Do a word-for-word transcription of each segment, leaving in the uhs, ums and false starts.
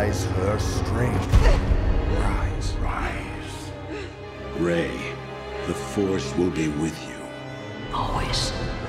neutralize her strength. Rise. Rise. Rey, the Force will be with you. Always.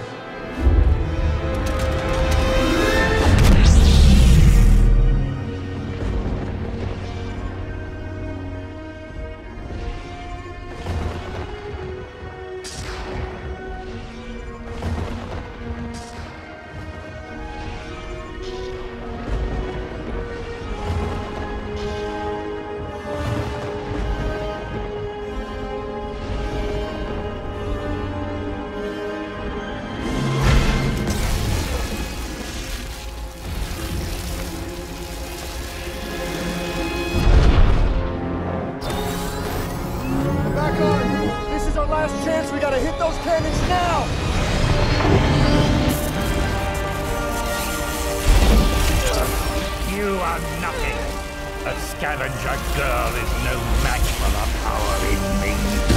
This is our last chance. We gotta hit those cannons now. You are nothing. A scavenger girl is no match for the power in me.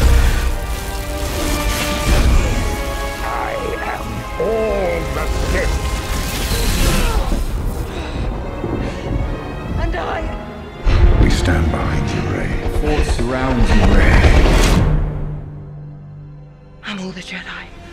I am all the Sith. And I... We stand behind you, Rey. Force surrounds you, Rey. I'm all the Jedi.